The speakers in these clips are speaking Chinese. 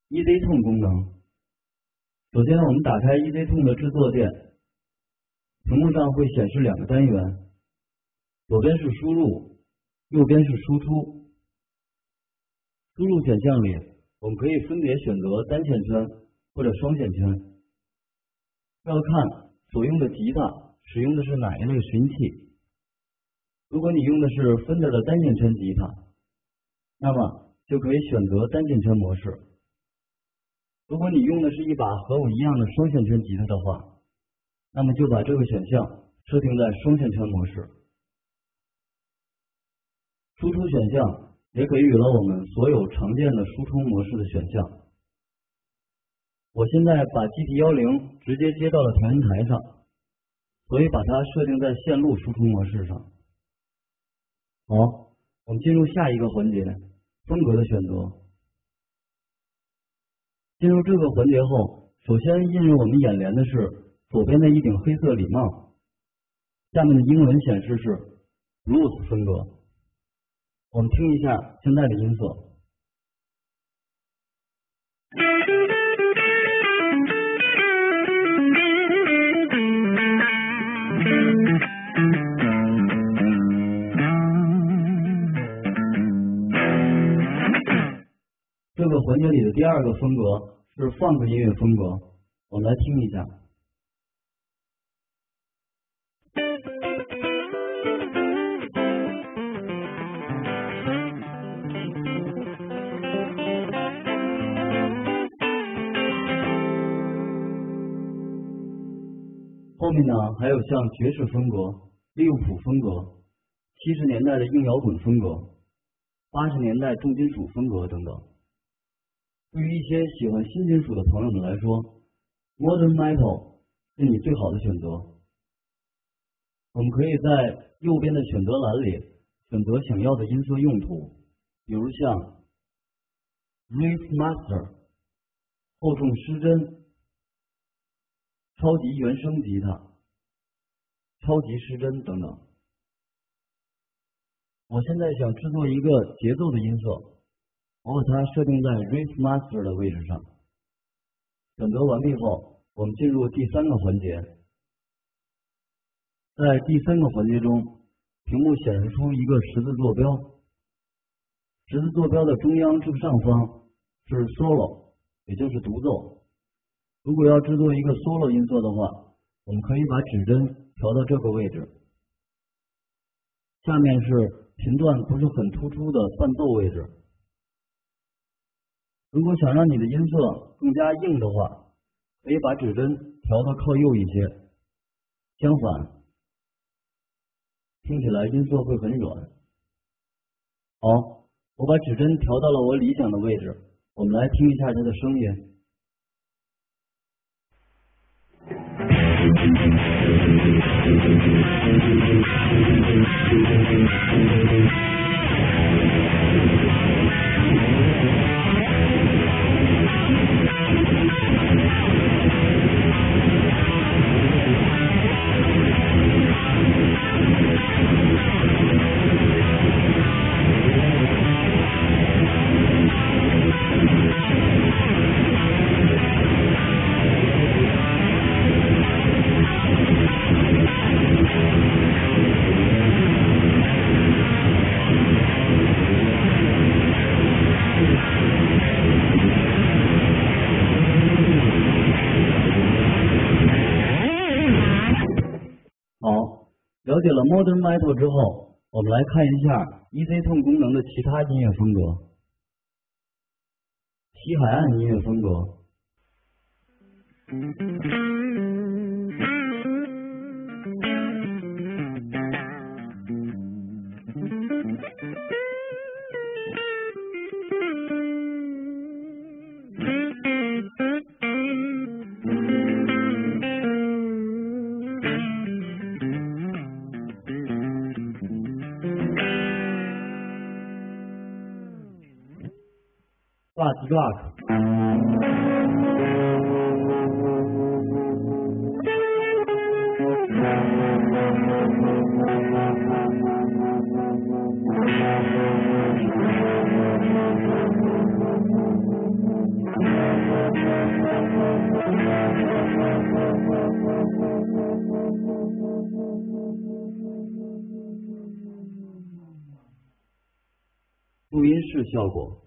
EasyTone 功能。首先，我们打开 EasyTone 的制作键，屏幕上会显示两个单元，左边是输入，右边是输出。输入选项里，我们可以分别选择单线圈或者双线圈。要看所用的吉他使用的是哪一类拾音器。如果你用的是 Fender 的单线圈吉他，那么就可以选择单线圈模式。如果你用的是一把和我一样的双线圈吉他的话，那么就把这个选项设定在双线圈模式。输出选项也给予了我们所有常见的输出模式的选项。我现在把 GT10 直接接到了调音台上，所以把它设定在线路输出模式上。好，我们进入下一个环节，风格的选择。进入这个环节后，首先映入我们眼帘的是左边的一顶黑色礼帽，下面的英文显示是 Blues 风格。我们听一下现在的音色。这个环节里的第二个风格是 Funk 音乐风格，我们来听一下。后面呢还有像爵士风格、利物浦风格、70年代的硬摇滚风格、80年代重金属风格等等。对于一些喜欢新金属的朋友们来说 ，Modern Metal 是你最好的选择。我们可以在右边的选择栏里选择想要的音色用途，比如像 Riff Master、厚重失真、超级原声吉他、超级失真等等。我现在想制作一个节奏的音色。我把它设定在 Riff Master 的位置上。选择完毕后，我们进入第三个环节。在第三个环节中，屏幕显示出一个十字坐标。十字坐标的中央正上方是 Solo， 也就是独奏。如果要制作一个 Solo 音色的话，我们可以把指针调到这个位置。下面是频段不是很突出的伴奏位置。如果想让你的音色更加硬的话，可以把指针调到靠右一些，相反，听起来音色会很软。好，我把指针调到了我理想的位置，我们来听一下它的声音。了解了 Modern Metal 之后，我们来看一下 EasyTone 功能的其他音乐风格。西海岸音乐风格。Fuzz Rock。 录音室效果。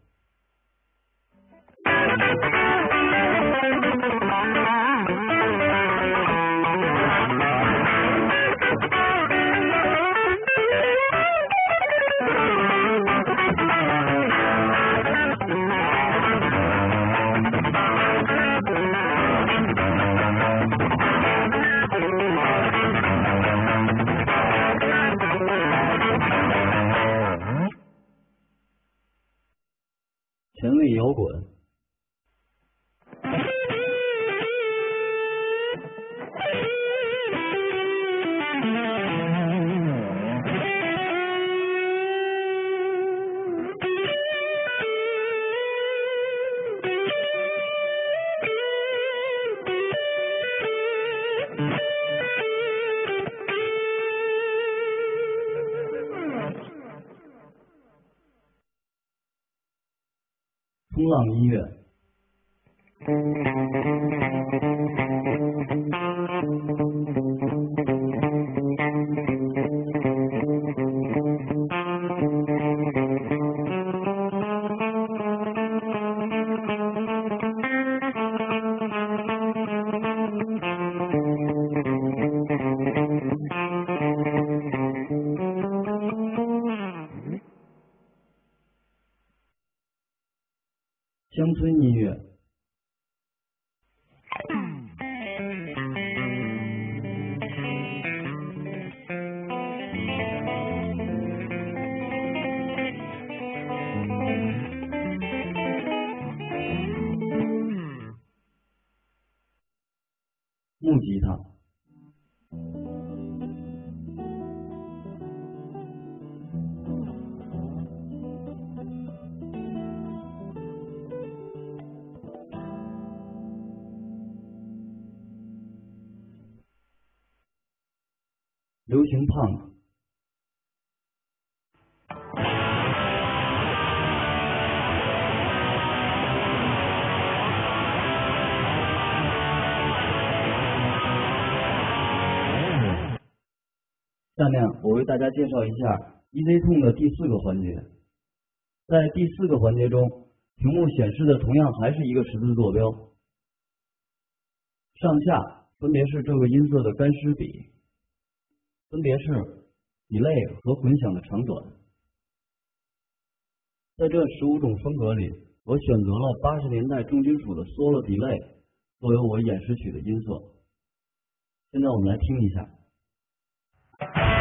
前卫摇滚。冲浪音乐。乡村音乐。木吉他。流行胖。下面我为大家介绍一下 EZTone 的第4个环节。在第4个环节中，屏幕显示的同样还是一个十字坐标，上下分别是这个音色的干湿比，分别是 delay 和混响的长短。在这15种风格里，我选择了80年代重金属的 solo delay 作为我演示曲的音色。现在我们来听一下。